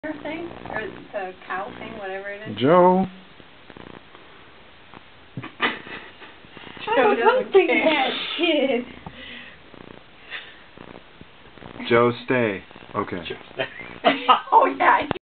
thing, or the cow thing, whatever it is. Joe. Joe doesn't care. That kid. Joe, stay. Okay. Oh yeah.